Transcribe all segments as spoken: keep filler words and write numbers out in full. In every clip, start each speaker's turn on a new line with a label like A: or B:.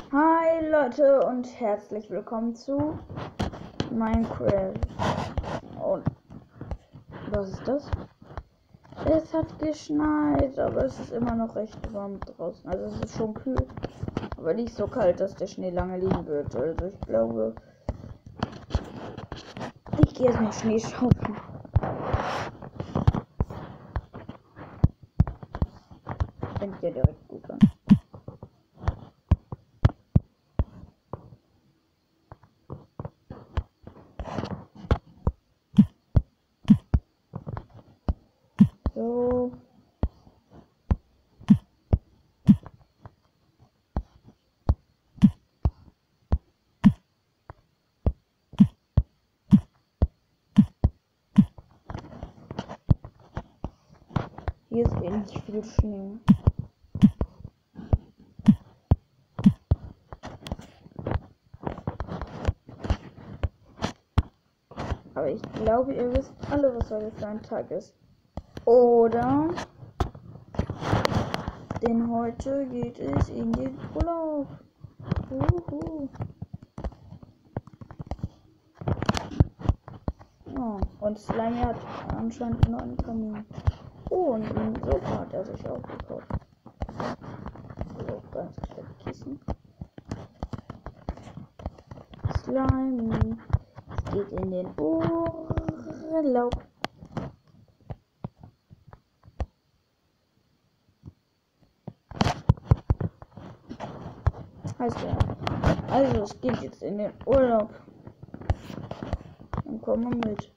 A: Hi Leute und herzlich willkommen zu Minecraft. Und was ist das? Es hat geschneit, aber es ist immer noch recht warm draußen. Also es ist schon kühl, aber nicht so kalt, dass der Schnee lange liegen wird. Also ich glaube, ich gehe jetzt mal Schnee schaufeln. Fängt ja direkt gut an. So. Hier ist eh nicht viel Schnee. Aber ich glaube, ihr wisst alle, was heute für ein Tag ist. Oder? Denn heute geht es in den Urlaub. Uhu. Oh, und Slimy hat anscheinend einen neuen Kamin. Oh, und ein Sofa hat er sich auch gekauft. So, ganz kleine Kissen. Slimy. Es geht in den Urlaub. Heißt ja. Also, es geht jetzt in den Urlaub. Dann kommen wir mit.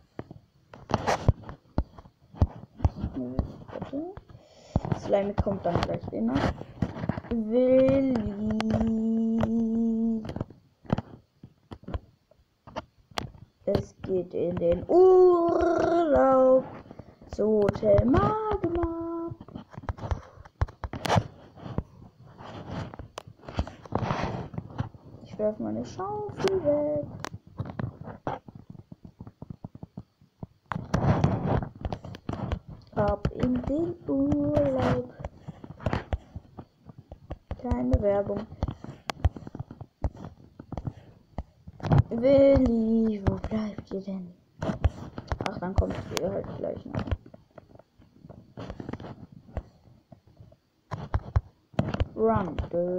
A: Warte. Slimy kommt dann gleich in. Willi. Es geht in den Urlaub zu Hotel Magma. Ich werfe meine Schaufel weg. Ab in den Urlaub. Keine Werbung. Willi, wo bleibt ihr denn? Ach, dann kommt ihr halt gleich noch. Run.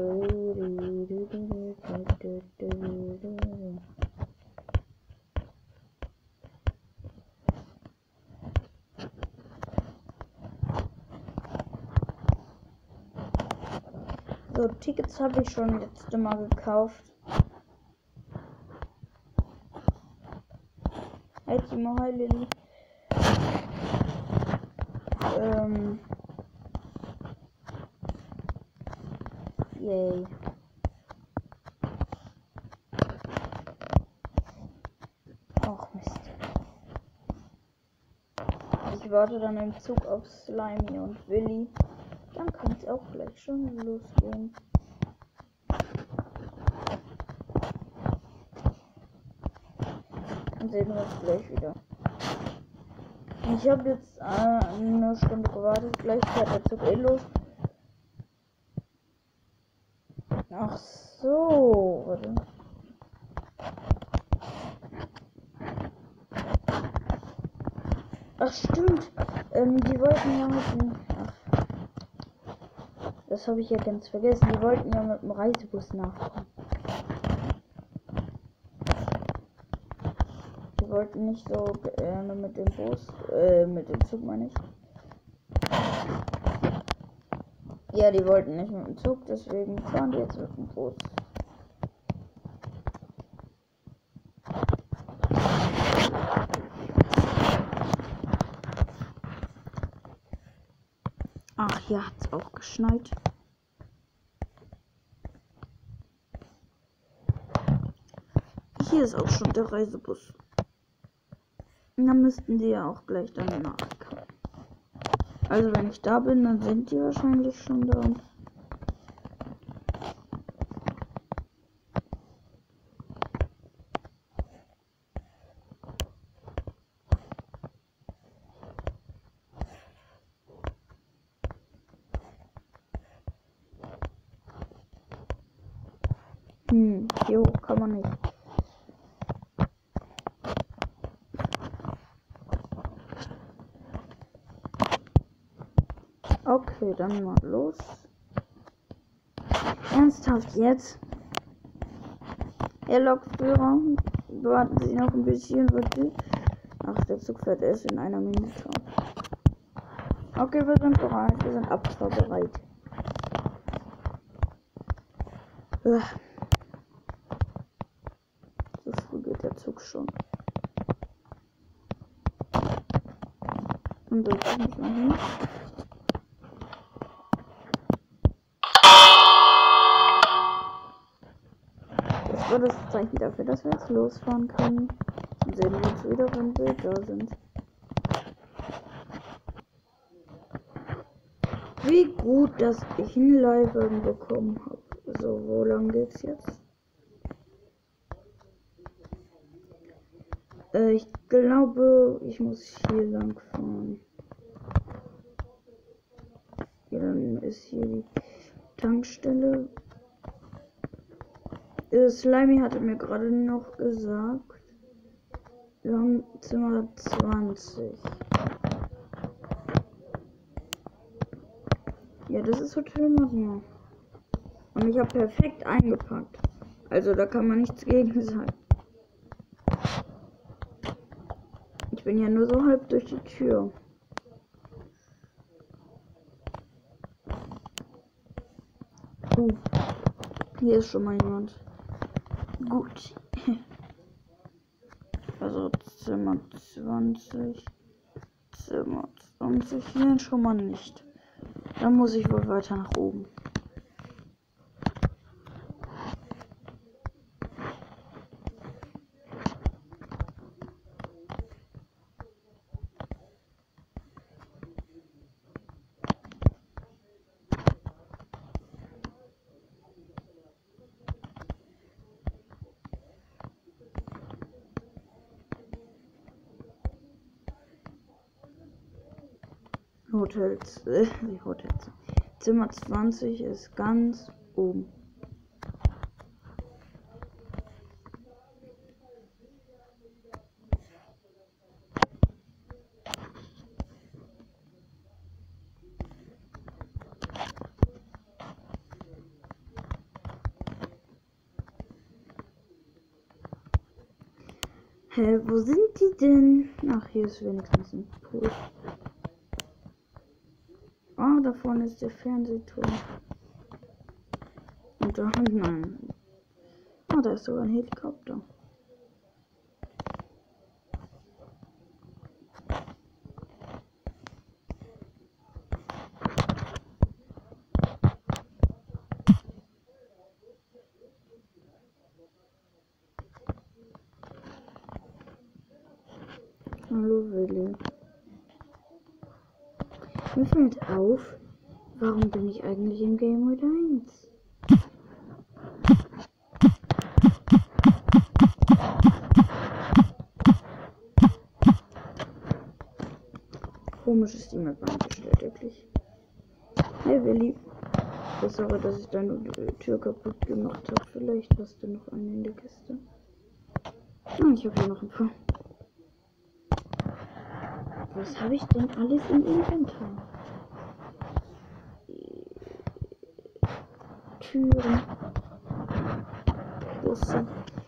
A: So, Tickets habe ich schon letzte Mal gekauft. Halt die mal, Lilly. Ähm. Yay. Ach Mist. Ich warte dann im Zug auf Slimy und Willi. Dann kann es auch gleich schon losgehen. Dann sehen wir uns gleich wieder. Ich habe jetzt äh, eine Stunde gewartet. Gleich fährt der Zug eh los. Ach so. Warte. Ach stimmt. Ähm, die wollten ja mit dem... Ach. Das habe ich ja ganz vergessen. Die wollten ja mit dem Reisebus nachkommen. Die wollten nicht so gerne mit dem Bus, äh, mit dem Zug meine ich. Ja, die wollten nicht mit dem Zug, deswegen fahren die jetzt mit dem Bus. Ach, hier hat es auch geschneit. Hier ist auch schon der Reisebus. Und dann müssten die ja auch gleich dann nachkommen. Also wenn ich da bin, dann sind die wahrscheinlich schon da. Hm, hier hoch kann man nicht. Okay, dann mal los. Ernsthaft jetzt? Herr Lokführer, warten Sie noch ein bisschen, bitte. Ach, der Zug fährt erst in einer Minute. Okay, wir sind bereit. Wir sind abfahrbereit. So früh geht der Zug schon. Und so kann ich mal hin. Das war das Zeichen dafür, dass wir jetzt losfahren können. Dann sehen wir uns wieder, wenn wir da sind. Wie gut, dass ich einen Leihwagen bekommen habe. So, wo lang geht's jetzt? Äh, ich glaube, ich muss hier lang fahren. Ja, dann ist hier die Tankstelle. Äh, Slimy hatte mir gerade noch gesagt, wir haben Zimmer zwanzig. Ja, das ist Hotel Magma. Und ich habe perfekt eingepackt. Also da kann man nichts gegen sagen. Ich bin ja nur so halb durch die Tür. Uh, hier ist schon mal jemand. Gut. Also Zimmer zwanzig. Zimmer zwanzig. Hier schon mal nicht. Dann muss ich wohl weiter nach oben. Hotels, äh, die Hotels. Zimmer zwanzig ist ganz oben. Hä, wo sind die denn? Ach, hier ist wenigstens ein Pool. Ah, da vorne ist der Fernsehturm. Und da hinten, nein. Ah, da ist sogar ein Helikopter. Hallo Willi. Mir fällt auf, warum bin ich eigentlich im Game Mode eins? Komisch ist die Map eingestellt, wirklich. Hey Willi. Sorry, dass ich deine Tür kaputt gemacht habe. Vielleicht hast du noch eine in der Kiste. Nein, ich habe hier noch ein paar. Was habe ich denn alles im Inventar? Türen. Busse.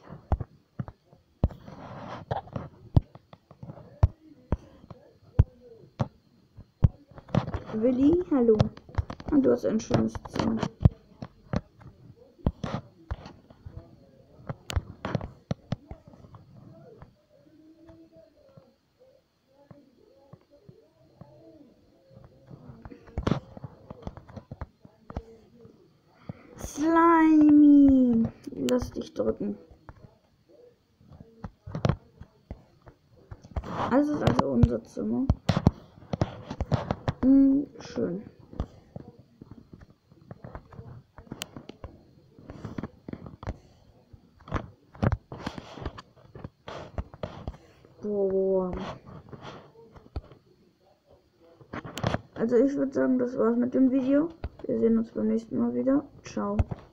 A: Willi, hallo. Und du hast ein schönes Zimmer. Slimy. Lass dich drücken. Das ist also unser Zimmer. Hm, schön. Boah. Also ich würde sagen, das war's mit dem Video. Wir sehen uns beim nächsten Mal wieder. Ciao.